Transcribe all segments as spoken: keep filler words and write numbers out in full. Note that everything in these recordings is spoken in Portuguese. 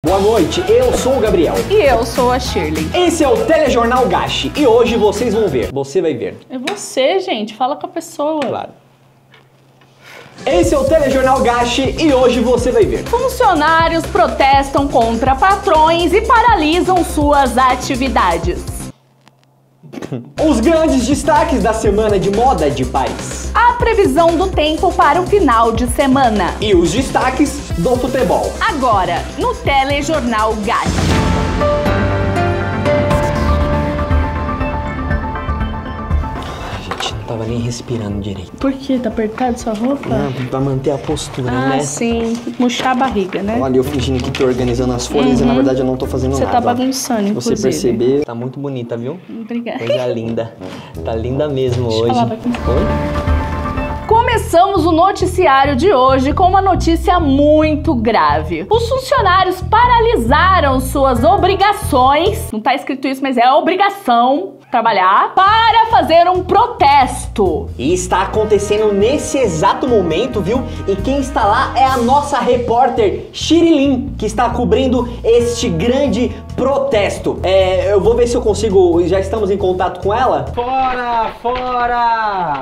Boa noite, eu sou o Gabriel. E eu sou a Shirley. Esse é o Telejornal Gashi e hoje vocês vão ver. Você vai ver. É você, gente. Fala com a pessoa. Claro. Esse é o Telejornal Gashi e hoje você vai ver. Funcionários protestam contra patrões e paralisam suas atividades. Os grandes destaques da semana de moda de Paris. A previsão do tempo para o final de semana. E os destaques do futebol. Agora, no Telejornal Gashi. Não tava nem respirando direito. Por quê? Tá apertado sua roupa? Não, pra manter a postura, ah, né? Ah, sim. Murchar a barriga, né? Olha, eu fingindo que tô organizando as folhas uhum. e na verdade eu não tô fazendo Você nada. Você tá bagunçando, Se inclusive. você perceber, tá muito bonita, viu? Obrigada. Coisa linda. Tá linda mesmo Deixa hoje. Eu falar Oi? Começamos o noticiário de hoje com uma notícia muito grave. Os funcionários paralisaram suas obrigações, não tá escrito isso, mas é obrigação trabalhar, para fazer um protesto. E está acontecendo nesse exato momento, viu? E quem está lá é a nossa repórter Shirilin, que está cobrindo este grande protesto. É, eu vou ver se eu consigo, já estamos em contato com ela? Fora, fora!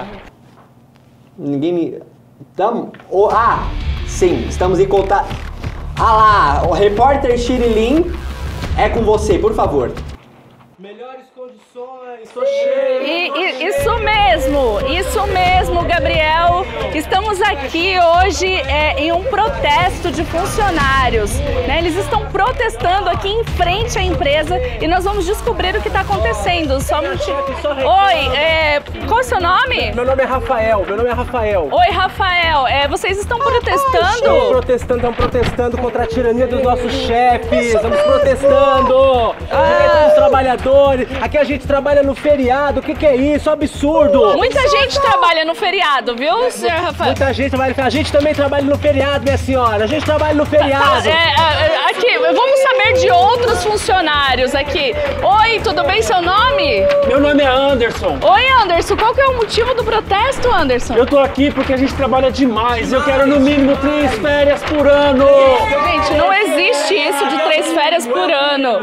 Ninguém me... Tamo... Oh, ah, sim, estamos em contato... Ah lá, o repórter Shirilin é com você, por favor. Melhores condições, tô cheio. E, e, isso mesmo, isso mesmo, Gabriel. Estamos aqui hoje é, em um protesto de funcionários, né? Eles estão protestando aqui em frente à empresa e nós vamos descobrir o que está acontecendo. Só um minutinho. Oi, é, qual é o seu nome? Meu nome é Rafael, meu nome é Rafael. Oi, Rafael, é, vocês estão protestando? Estamos protestando, estamos protestando contra a tirania dos nossos chefes. Estamos protestando. Direito dos trabalhadores. Aqui a gente trabalha no feriado. O que, que é isso? Absurdo. Muita gente trabalha no feriado, viu, senhor Rafael? Muita gente trabalha. A gente também trabalha no feriado, minha senhora. A gente trabalha no feriado. Tá, é, é, aqui, vamos saber de outros funcionários aqui. Oi, tudo bem? Seu nome? Meu nome é Anderson. Oi, Anderson. Qual que é o motivo do protesto, Anderson? Eu tô aqui porque a gente trabalha demais. Eu quero no mínimo três férias por ano. Gente, não existe isso de três férias por ano.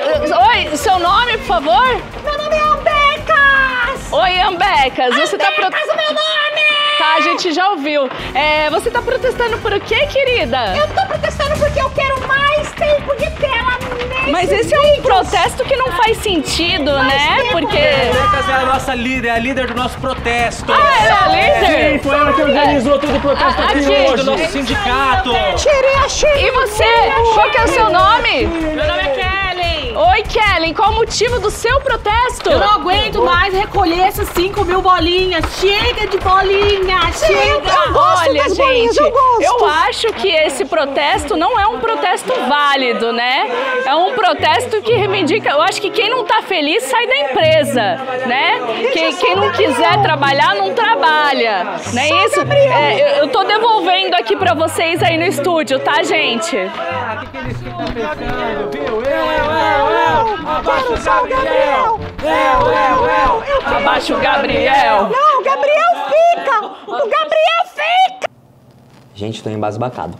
É, oi, seu nome, por favor? Meu nome é Ambecas! Oi, Ambecas. Você tá pro... Ambecas, o meu nome! Tá, a gente já ouviu. É, você tá protestando por o quê, querida? Eu tô protestando porque eu quero mais tempo de tela nesse Mas esse vídeos. é um protesto que não faz sentido, mais né? Tempo. Porque... Ambecas é a nossa líder, é a líder do nosso protesto. Ah, ela é a líder? Sim, foi ela que organizou todo o protesto Ah, aqui aqui. hoje. Do nosso sindicato. Tirei a Shirley. E você? Qual que é o seu nome? Meu nome é Kellen. Oi, Kellen. Qual o motivo do seu protesto? Eu não aguento mais recolher essas cinco mil bolinhas. Chega de bolinha, chega. Eu gosto Olha, das gente, bolinhas, eu gosto. eu acho que esse protesto não é um protesto válido, né? É um protesto que reivindica... Eu acho que quem não tá feliz sai da empresa, né? Quem, quem não quiser trabalhar, não trabalha. Não é isso? É, eu, eu tô devolvendo aqui pra vocês aí no estúdio, tá, gente? Ah, o que, que eles estão pensando, viu? Eu, eu, eu, eu. Abaixo o Gabriel. Eu, eu, eu. Abaixo o Gabriel. Não, o Gabriel fica! O Gabriel fica! Gente, tô embasbacado.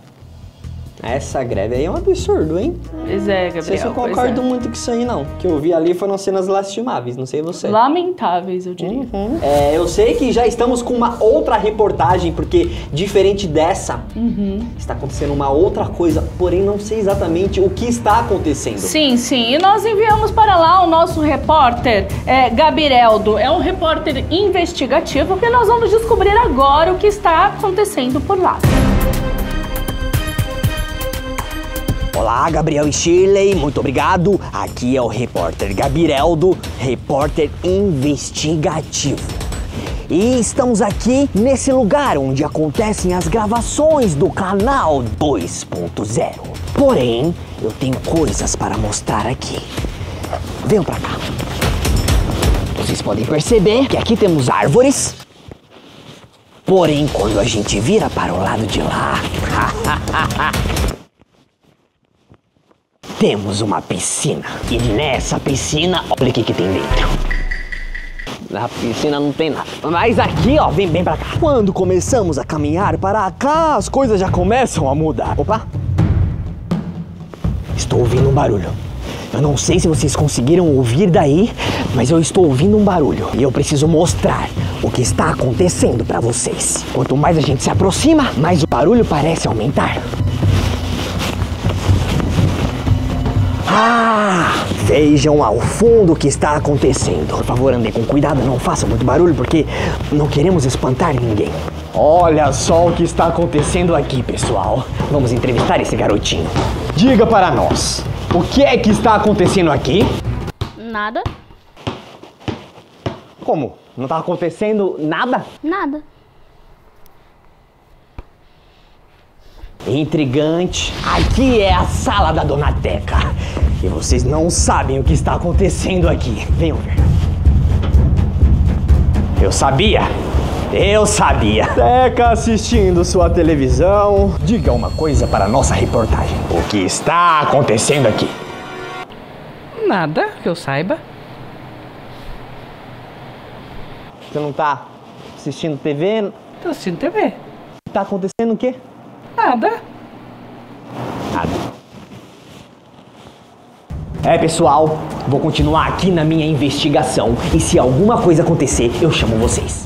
Essa greve aí é um absurdo, hein? Pois é, Gabriel. Não sei se eu concordo é. muito com isso aí, não. O que eu vi ali foram cenas lastimáveis, não sei você. Lamentáveis, eu diria. Uhum. É, eu sei que já estamos com uma outra reportagem, porque diferente dessa, Uhum. está acontecendo uma outra coisa, porém não sei exatamente o que está acontecendo. Sim, sim. E nós enviamos para lá o nosso repórter, é, Gabireldo. É um repórter investigativo que nós vamos descobrir agora o que está acontecendo por lá. Olá, Gabriel e Shirley, muito obrigado. Aqui é o repórter Gabireldo, repórter investigativo. E estamos aqui nesse lugar onde acontecem as gravações do canal dois ponto zero. Porém, eu tenho coisas para mostrar aqui. Venham pra cá. Vocês podem perceber que aqui temos árvores. Porém, quando a gente vira para o lado de lá... temos uma piscina. E nessa piscina, olha o que, que tem dentro. Na piscina não tem nada. Mas aqui, ó, vem bem pra cá. Quando começamos a caminhar para cá, as coisas já começam a mudar. Opa! estou ouvindo um barulho. Eu não sei se vocês conseguiram ouvir daí, mas eu estou ouvindo um barulho. E eu preciso mostrar o que está acontecendo para vocês. Quanto mais a gente se aproxima, mais o barulho parece aumentar. Ah! Vejam ao fundo o que está acontecendo. Por favor, andem com cuidado, não façam muito barulho, porque não queremos espantar ninguém. Olha só o que está acontecendo aqui, pessoal. Vamos entrevistar esse garotinho. Diga para nós, o que é que está acontecendo aqui? Nada. Como? Não está acontecendo nada? Nada. Intrigante. Aqui é a sala da Dona Teca. E vocês não sabem o que está acontecendo aqui. Venham ver. Eu sabia. Eu sabia. Teca assistindo sua televisão. Diga uma coisa para a nossa reportagem. O que está acontecendo aqui? Nada, que eu saiba. Você não está assistindo T V? Tô assistindo T V. Está acontecendo o quê? Nada. Nada. É, pessoal, vou continuar aqui na minha investigação e se alguma coisa acontecer, eu chamo vocês.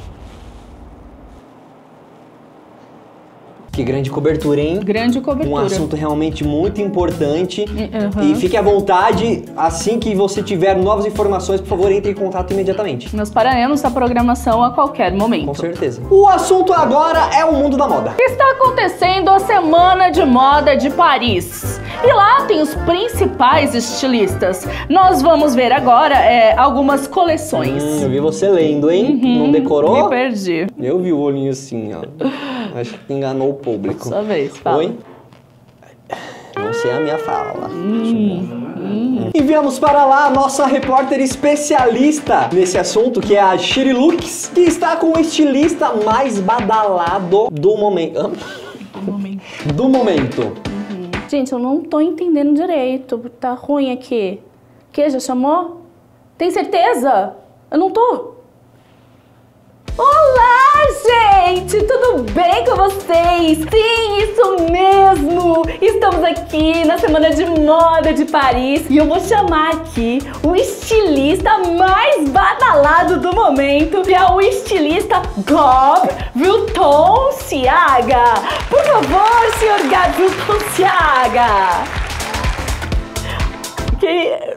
Que grande cobertura, hein? Grande cobertura. Um assunto realmente muito importante. Uhum. E fique à vontade, assim que você tiver novas informações, por favor, entre em contato imediatamente. Nós pararemos a programação a qualquer momento. Com certeza. O assunto agora é o mundo da moda. Está acontecendo a Semana de Moda de Paris. E lá tem os principais estilistas. Nós vamos ver agora é, algumas coleções. Hum, eu vi você lendo, hein? Uhum, Não decorou? Me perdi. Eu vi o olhinho assim, ó. Acho que enganou o público. Sua vez, fala. Oi? Não sei a minha fala. Hum, hum. E viemos para lá a nossa repórter especialista nesse assunto, que é a Shiri Lux, que está com o estilista mais badalado do momento. Do momento. Do momento. Uhum. Gente, eu não tô entendendo direito. Tá ruim aqui. Que, já chamou? Tem certeza? Eu não tô... Olá, gente! Tudo bem com vocês? Sim, isso mesmo! Estamos aqui na Semana de Moda de Paris e eu vou chamar aqui o estilista mais badalado do momento, que é o estilista Gab Vilton-Ciaga. Por favor, senhor Gab Vilton-Ciaga! Que...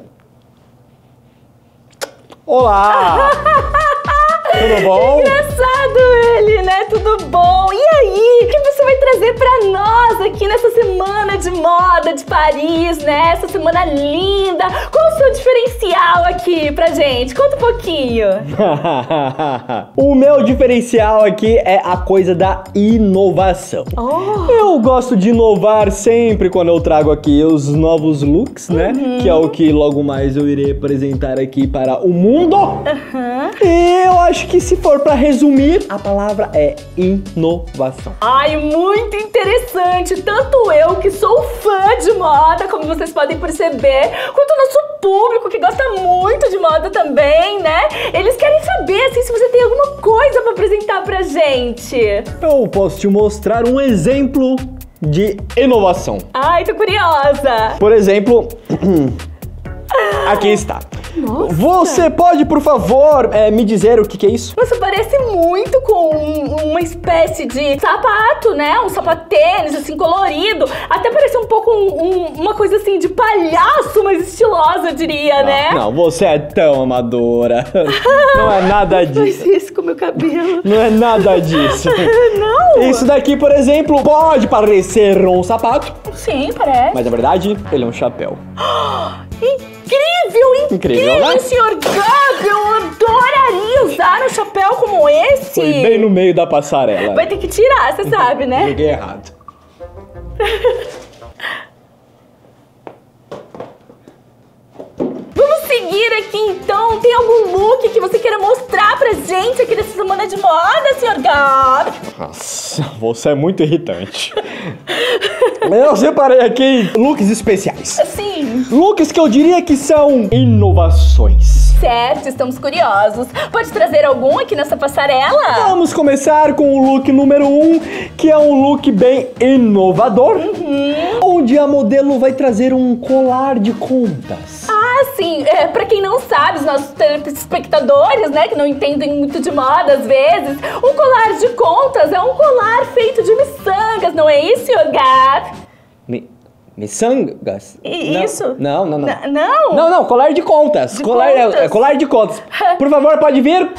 Olá! Tudo bom? Engraçado ele, né? Tudo bom? E aí, o que você vai trazer pra nós aqui nessa semana de moda de Paris, né? Essa semana linda. Qual o seu diferencial aqui pra gente? Conta um pouquinho. O meu diferencial aqui é a coisa da inovação. Oh. Eu gosto de inovar sempre quando eu trago aqui os novos looks, né? Uhum. Que é o que logo mais eu irei apresentar aqui para o mundo. Uhum. E eu acho que se for pra resumir, a palavra é inovação. Ai, muito interessante. Tanto eu, que sou fã de moda, como vocês podem perceber, quanto o nosso público, que gosta muito de moda também, né? Eles querem saber, assim, se você tem alguma coisa pra apresentar pra gente. Eu posso te mostrar um exemplo de inovação. Ai, tô curiosa. Por exemplo, aqui está. Nossa. Você pode, por favor, é, me dizer o que, que é isso? Nossa, parece muito com um, uma espécie de sapato, né? Um sapatênis, assim, colorido. Até parece um pouco um, um, uma coisa, assim, de palhaço, mas estilosa, eu diria, não, né? Não, você é tão amadora. Não é nada disso. Faz isso com o meu cabelo. Não é nada disso. Não. Isso daqui, por exemplo, pode parecer um sapato. Sim, parece. Mas, na verdade, ele é um chapéu. Incrível, incrível, Incrível, né? senhor Gab, eu adoraria usar um chapéu como esse. Foi bem no meio da passarela. Vai ter que tirar, você sabe, né? Peguei errado. Vamos seguir aqui, então. Tem algum look que você queira mostrar pra gente aqui nessa semana de moda, senhor Gab? Nossa, você é muito irritante. Eu separei aqui looks especiais. Sim. Looks que eu diria que são inovações. Certo, estamos curiosos. Pode trazer algum aqui nessa passarela? Vamos começar com o look número um, que é um look bem inovador, uhum. onde a modelo vai trazer um colar de contas. Ah, sim. É, pra quem não sabe, os nossos telespectadores, né, que não entendem muito de moda às vezes, o colar de contas é um colar feito de miçangas, não é isso, Gab? Mi miçangas? I isso? Não, não, não. N não? Não, não, colar de contas. De colar, contas. É, é colar de contas. Por favor, pode vir.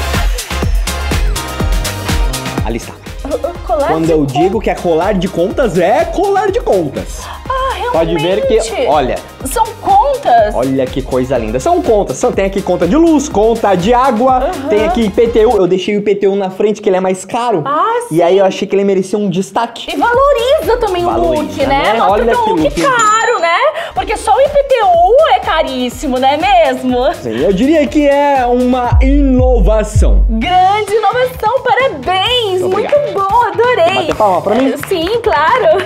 Ali está. O colar Quando de eu contas. digo que é colar de contas, é colar de contas. Ah, realmente? Pode ver que, olha... São contas? Olha que coisa linda. São contas. São, tem aqui conta de luz, conta de água, uhum. tem aqui I P T U. Eu deixei o I P T U na frente, que ele é mais caro. Ah, sim. E aí eu achei que ele merecia um destaque. E valoriza também valoriza, o look, né? né? Mostra Olha que é um que look look caro, né? Porque só o I P T U é caríssimo, não é mesmo? Sim, eu diria que é uma inovação. Grande inovação, parabéns! Muito, muito bom, adorei! Bater palma pra mim? Sim, claro!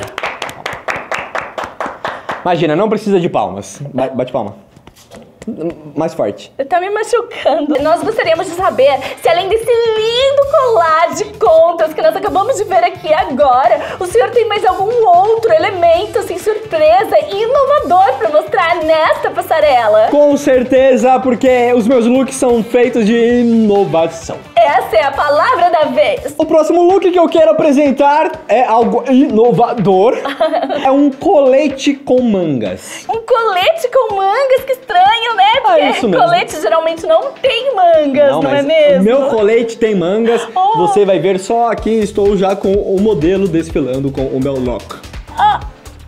Imagina, não precisa de palmas. Bate palma. Mais forte. Tá me machucando. Nós gostaríamos de saber se, além desse lindo colar de contas que nós acabamos de ver aqui agora, o senhor tem mais algum outro elemento, assim, surpresa e inovador pra mostrar nesta passarela? Com certeza, porque os meus looks são feitos de inovação. Essa é a palavra da vez. O próximo look que eu quero apresentar é algo inovador. É um colete com mangas. Um colete com mangas? Que estranho, né? Porque é isso mesmo. Colete geralmente não tem mangas, não, não é mesmo? O meu colete tem mangas. Oh. Você vai ver só aqui, estou já com o modelo desfilando com o meu look. Ah.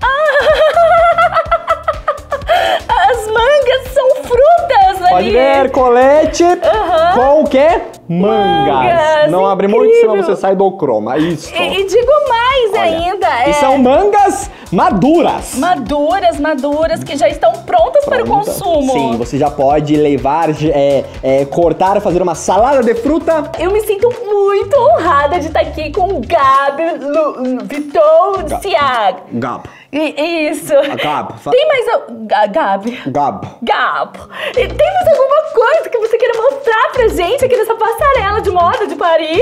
As mangas são frutas ali. Pode ver, colete uhum. com o quê? Mangas. Mangas. Não abre incrível. muito, senão você sai do croma. Isso. E, e digo mais Olha, ainda. E é... são mangas maduras. Maduras, maduras, que já estão prontas Pronta. para o consumo. Sim, você já pode levar, é, é, cortar, fazer uma salada de fruta. Eu me sinto muito honrada de estar aqui com o Gabi Vitor Siag. Gab. Isso. Gab. Tem mais... A... Gabi. Gab. Gab. E tem mais alguma coisa que você queira mostrar pra gente aqui nessa passarela de moda de Paris?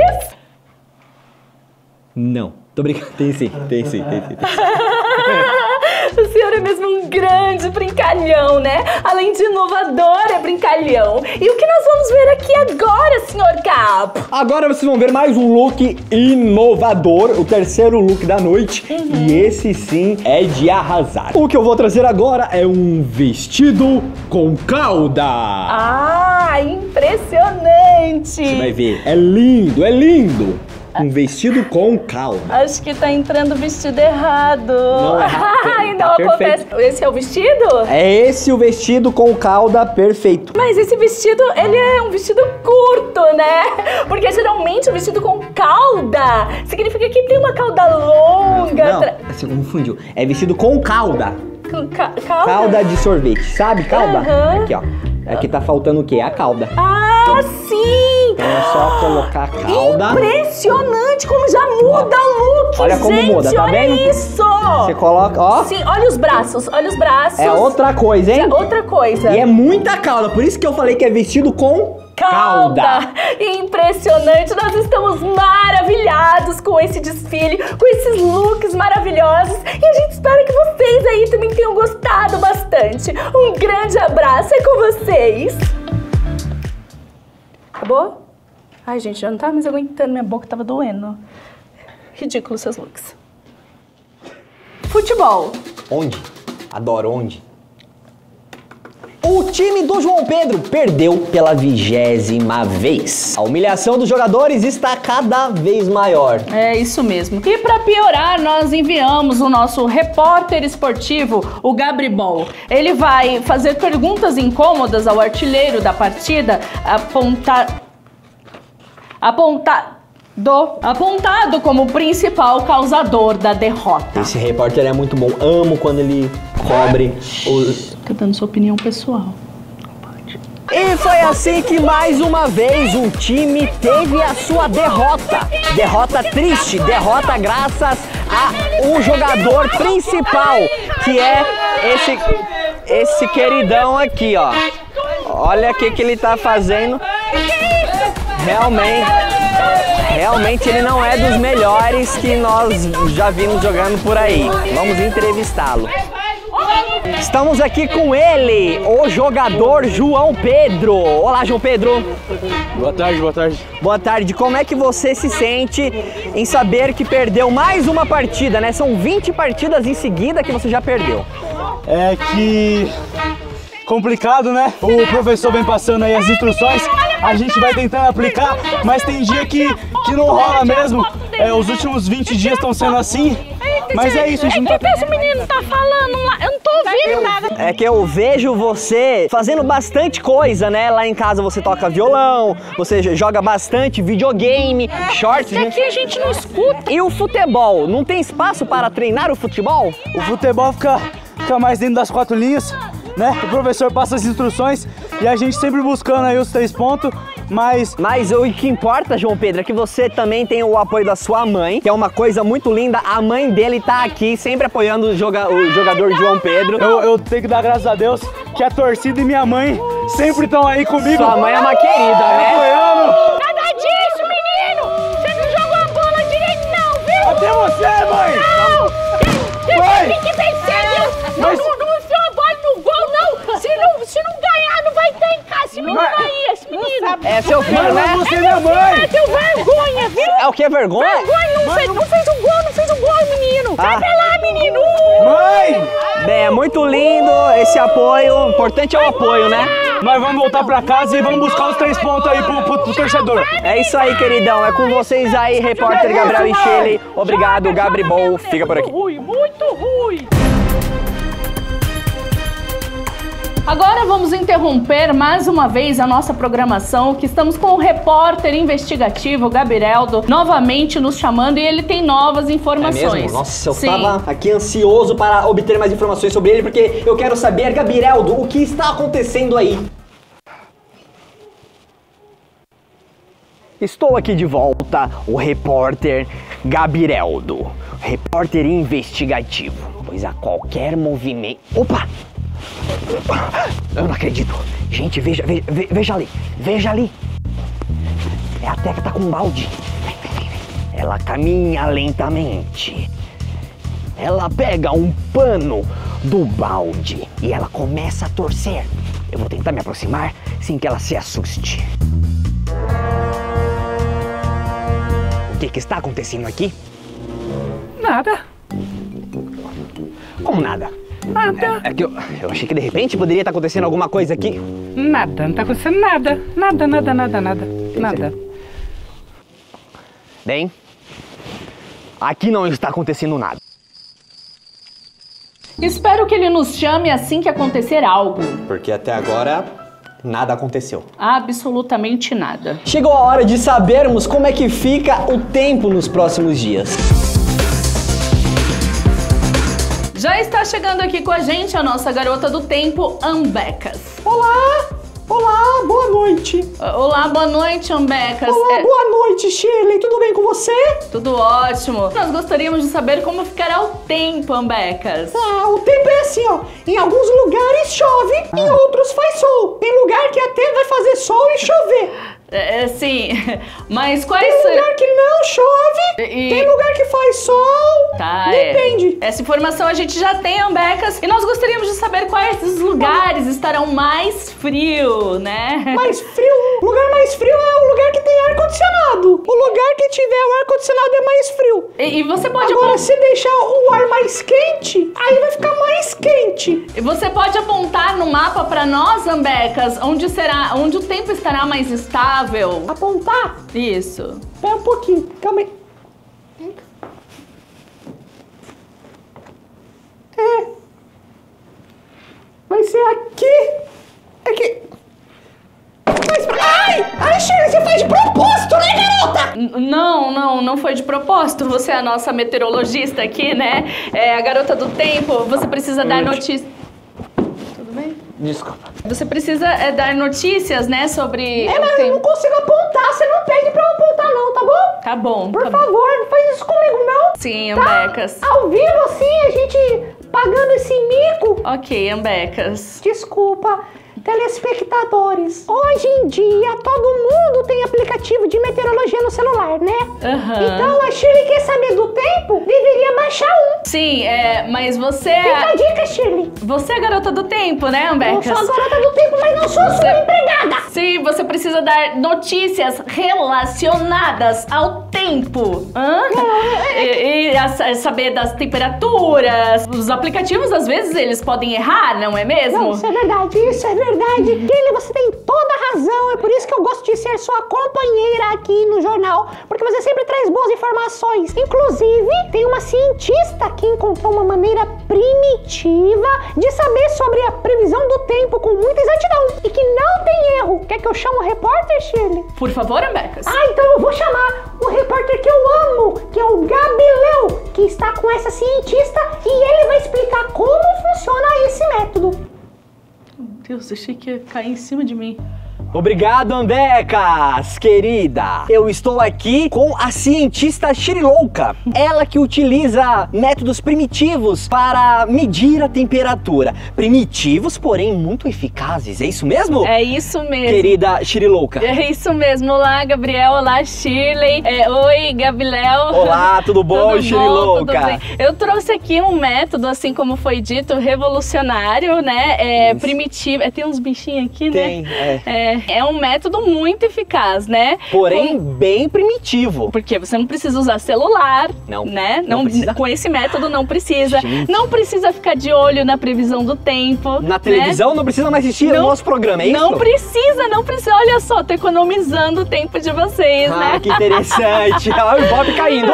Não. Tô brincando. Tem sim, tem sim, tem sim. Tem sim. O senhor é mesmo um grande brincalhão, né? Além de inovador, é brincalhão. E o que nós vamos ver aqui agora, senhor Gab? Agora vocês vão ver mais um look inovador, o terceiro look da noite. Uhum. E esse sim é de arrasar. O que eu vou trazer agora é um vestido com cauda. Ah, impressionante! Você vai ver, é lindo, é lindo. Um vestido com cauda. Acho que tá entrando o vestido errado. Não, é Ai, não tá acontece. Perfeito. Esse é o vestido? É esse o vestido com cauda perfeito. Mas esse vestido, ele é um vestido curto, né? Porque geralmente o vestido com cauda significa que tem uma cauda longa. Não, você confundiu. É vestido com cauda. Com ca cauda? Cauda de sorvete, sabe? Cauda? Uhum. Aqui, ó. Aqui tá faltando o quê? A cauda. Ah, sim! Então é só colocar a cauda. Impressionante como já muda o look, Olha como gente, muda, tá olha vendo? isso! Você coloca, ó. Sim, olha os braços, olha os braços. É outra coisa, hein? É outra coisa. E é muita cauda, por isso que eu falei que é vestido com cauda. cauda. Impressionante, nós estamos maravilhados com esse desfile, com esses looks maravilhosos. E a gente espera que vocês aí também tenham gostado bastante. Um grande abraço, é com vocês. Acabou? Ai, gente, já não tava mais aguentando, minha boca tava doendo. Ridículo seus looks. Futebol. Onde? Adoro onde? O time do João Pedro perdeu pela vigésima vez. A humilhação dos jogadores está cada vez maior. É isso mesmo. E para piorar, nós enviamos o nosso repórter esportivo, o Gabribol. Ele vai fazer perguntas incômodas ao artilheiro da partida, apontar... apontar... Do, apontado como principal causador da derrota. Esse repórter é muito bom. Amo quando ele cobre os... Fica dando sua opinião pessoal. E foi assim que mais uma vez um time teve a sua derrota. Derrota triste, derrota graças a um jogador principal, que é esse, esse queridão aqui, ó. Olha o que, que ele tá fazendo. Realmente, realmente ele não é dos melhores que nós já vimos jogando por aí. Vamos entrevistá-lo. Estamos aqui com ele, o jogador João Pedro. Olá, João Pedro. Boa tarde, boa tarde. Boa tarde. Como é que você se sente em saber que perdeu mais uma partida, né? São vinte partidas em seguida que você já perdeu. É que... complicado, né? O professor vem passando aí as instruções, a gente vai tentando aplicar, mas tem dia que, que não rola mesmo. É, os últimos vinte dias estão sendo assim, mas é isso, a gente não tá... Esse menino tá falando lá, eu não tô ouvindo nada. É que eu vejo você fazendo bastante coisa, né? Lá em casa você toca violão, você joga bastante videogame, shorts... E aqui a gente não escuta. E o futebol? Não tem espaço para treinar o futebol? O futebol fica, fica mais dentro das quatro linhas, né? O professor passa as instruções e a gente sempre buscando aí os três pontos, mas... Mas o que importa, João Pedro, é que você também tem o apoio da sua mãe, que é uma coisa muito linda. A mãe dele tá aqui, sempre apoiando o, joga o jogador João Pedro. Eu, eu tenho que dar graças a Deus que a torcida e minha mãe sempre estão aí comigo. Sua mãe é uma querida, né? Apoiando. Nada disso, menino! Você não jogou a bola direito não, viu? Até você, mãe! Não! Mãe! Tem que vencer, viu? Mas... Não, não, não enfiou a bola no gol, não! Se não, se não ganhar, não vai ter em casa, se não Mas... vai esse menino! É seu filho, Mãe, né? você é minha mãe! É teu vergonha, viu? É o que? Vergonha? Vergonha, não, fez, não fez o gol, não fez o gol, menino! Vai Ah. pra lá, menino! Mãe! Bem, é muito lindo esse apoio. O importante é o apoio, né? Nós vamos voltar pra casa e vamos buscar os três pontos aí pro, pro, pro torcedor. É isso aí, queridão. É com vocês aí, repórter Gabriel e Shelley. Obrigado, Gabribol. Fica por aqui. Ruim, muito ruim! Agora vamos interromper mais uma vez a nossa programação, que estamos com o repórter investigativo Gabrieldo novamente nos chamando e ele tem novas informações. É mesmo? Nossa, eu Sim. tava aqui ansioso para obter mais informações sobre ele, porque eu quero saber, Gabrieldo, o que está acontecendo aí? Estou aqui de volta, o repórter Gabrieldo, repórter investigativo, pois a qualquer movimento... Opa! Eu não acredito. Gente, veja, veja, veja ali, veja ali. É a Teca, tá com um balde. Vem, vem, vem, vem. Ela caminha lentamente. Ela pega um pano do balde e ela começa a torcer. Eu vou tentar me aproximar sem que ela se assuste. O que que está acontecendo aqui? Nada. Como nada? Nada. É que eu, eu achei que de repente poderia estar acontecendo alguma coisa aqui. Nada. Não tá acontecendo nada. Nada, nada, nada, nada. Nada. Bem, aqui não está acontecendo nada. Espero que ele nos chame assim que acontecer algo. Porque até agora nada aconteceu. Absolutamente nada. Chegou a hora de sabermos como é que fica o tempo nos próximos dias. Já está chegando aqui com a gente a nossa garota do tempo, Ambecas. Olá! Olá, boa noite! Olá, boa noite, Ambecas. Olá, É, boa noite, Shirley, tudo bem com você? tudo ótimo. Nós gostaríamos de saber como ficará o tempo, Ambecas. Ah, o tempo é assim, ó. Em alguns lugares chove, em outros faz sol. Tem lugar que até vai fazer sol e chover. É, é, sim, mas quais... Tem lugar que não chove, E- tem lugar que faz sol. Tá, Depende. É. Essa informação a gente já tem, Ambecas, e nós gostaríamos de saber quais os lugares estarão mais frio, né? Mais frio, o lugar mais frio é o lugar que tem ar-condicionado. O lugar que tiver o ar-condicionado é mais frio. E, e você pode Agora, apon- se deixar o ar mais quente, aí vai ficar mais quente. e você pode apontar no mapa para nós, Ambecas, onde será, onde o tempo estará mais estável. Apontar? Isso. Espera um pouquinho, calma aí. É. Vai ser aqui. Aqui. Mais pra... Ai! Ai, Shirley, você faz de propósito, né, garota? N- Não, não, não foi de propósito. Você é a nossa meteorologista aqui, né? É a garota do tempo. Você precisa dar notícias. Tudo bem? Desculpa. Você precisa é, dar notícias, né, sobre É, o mas eu tempo. não consigo apontar. Você não pede pra eu apontar, não, tá bom? Tá bom. Por tá bom. favor, não faz isso comigo, não. Sim, Tá? Ambecas. Ao vivo, assim, a gente pagando esse mico. Ok, Ambecas. Desculpa. telespectadores, hoje em dia todo mundo tem aplicativo de meteorologia no celular, né? Aham. Então a Shirley quer saber do tempo, deveria baixar um. Sim, é, mas você Fica é... a dica, Shirley. Você é a garota do tempo, né, Eu Ambecas? sou a garota do tempo, mas não sou a sua empregada. Sim, você precisa dar notícias relacionadas ao tempo. Hã? E, e a- a saber das temperaturas. Os aplicativos, às vezes, eles podem errar, não é mesmo? Não, isso é verdade, isso é verdade. Shirley, você tem toda a razão. É por isso que eu gosto de ser sua companheira aqui no jornal. Porque você sempre traz boas informações. Inclusive, tem uma cientista que encontrou uma maneira primitiva de saber sobre a previsão do tempo com muita exatidão. E que não tem erro. Quer que eu chame o repórter, Shirley? Por favor, Ambecas. Ah, então eu vou chamar o repórter que eu amo, que é o Gabileu, que está com essa cientista e ele vai explicar como funciona esse método. Meu Deus, achei que ia cair em cima de mim. Obrigado, Ambecas, querida. Eu estou aqui com a cientista Shirilouca. Ela que utiliza métodos primitivos para medir a temperatura. Primitivos, porém muito eficazes. É isso mesmo? É isso mesmo. Querida Shirilouca. É isso mesmo. Olá, Gabriel. Olá, Shirley. É, oi, Gabriel. Olá, tudo bom, tudo Shirilouca? bom, tudo bem. Eu trouxe aqui um método, assim como foi dito, revolucionário, né? É, primitivo. É, tem uns bichinhos aqui, Tem, né? é. É, é um método muito eficaz, né? Porém, Com- bem primitivo. Porque você não precisa usar celular, Não, né? não precisa. Com esse método não precisa. Gente. Não precisa ficar de olho na previsão do tempo. Na né? televisão não precisa mais assistir Não- o nosso programa, é isso? Não precisa, não precisa. Olha só, tô economizando o tempo de vocês, Ah, né? que interessante. Olha o Bob caindo.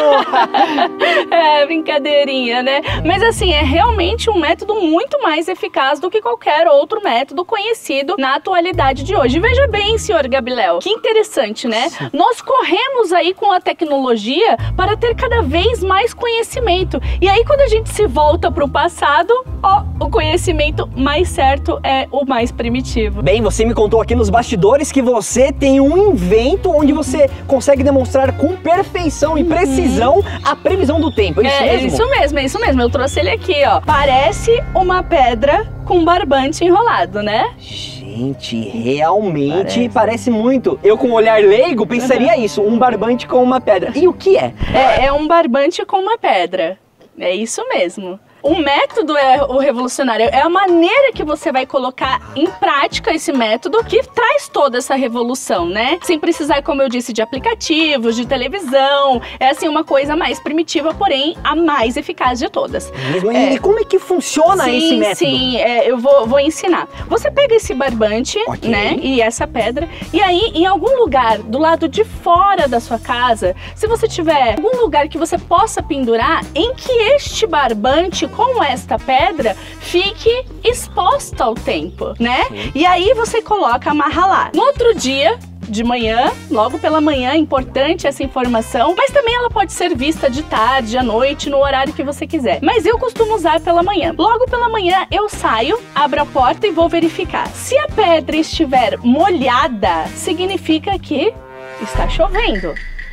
Oh! É, brincadeirinha, né? Mas assim, é realmente um método muito mais eficaz do que qualquer outro método conhecido na atualidade de hoje. Veja bem, senhor Gabriel, que interessante, né? Nós corremos aí com a tecnologia para ter cada vez mais conhecimento. E aí, quando a gente se volta para o passado, ó, o conhecimento mais certo é o mais primitivo. Bem, você me contou aqui nos bastidores que você tem um invento onde você consegue demonstrar com perfeição e precisão a previsão do tempo. É isso É, mesmo? isso mesmo, é isso mesmo. Eu trouxe ele aqui, ó. Parece uma pedra com barbante enrolado, né? Gente, realmente parece. muito. Eu, com um olhar leigo, pensaria isso, um barbante com uma pedra. E o que é? É, é um barbante com uma pedra. É isso mesmo. O método é o revolucionário, é a maneira que você vai colocar em prática esse método que traz toda essa revolução, né? Sem precisar, como eu disse, de aplicativos, de televisão. É assim, uma coisa mais primitiva, porém a mais eficaz de todas. Mesmo? É. E como é que funciona sim, esse método? Sim, é, eu vou, vou ensinar. Você pega esse barbante, Ok. né, e essa pedra, e aí em algum lugar do lado de fora da sua casa, se você tiver algum lugar que você possa pendurar, em que este barbante com esta pedra fique exposta ao tempo, né? E aí você coloca, amarra lá. No outro dia, de manhã, logo pela manhã, é importante essa informação, mas também ela pode ser vista de tarde, à noite, no horário que você quiser. Mas eu costumo usar pela manhã. Logo pela manhã eu saio, abro a porta e vou verificar. Se a pedra estiver molhada, significa que está chovendo.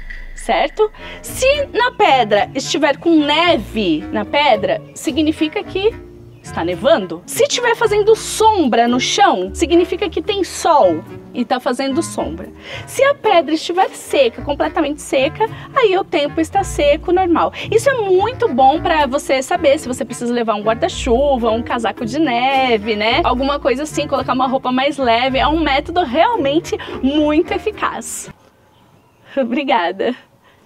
Certo? Se na pedra estiver com neve na pedra, significa que está nevando. Se estiver fazendo sombra no chão, significa que tem sol e está fazendo sombra. Se a pedra estiver seca, completamente seca, aí o tempo está seco, normal. Isso é muito bom para você saber se você precisa levar um guarda-chuva, um casaco de neve, né? Alguma coisa assim, colocar uma roupa mais leve. É um método realmente muito eficaz. Obrigada.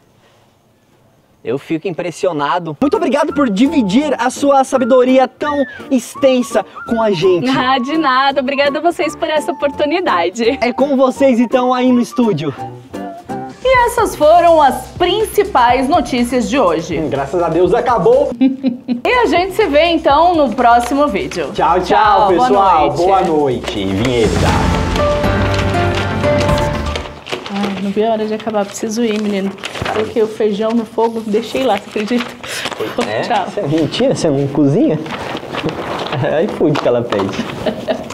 Eu fico impressionado. Muito obrigado por dividir a sua sabedoria tão extensa com a gente. Ah, de nada. Obrigada a vocês por essa oportunidade. É com vocês então aí no estúdio. E essas foram as principais notícias de hoje. Graças a Deus acabou. E a gente se vê então no próximo vídeo. Tchau, tchau, Tchau, boa pessoal. noite. Boa noite. Vinheta. Ai, não vi a hora de acabar. Preciso ir, menino. Coloquei o feijão no fogo, deixei lá, você acredita? É? Tchau. Mentira, você não cozinha? É iFood que ela pede.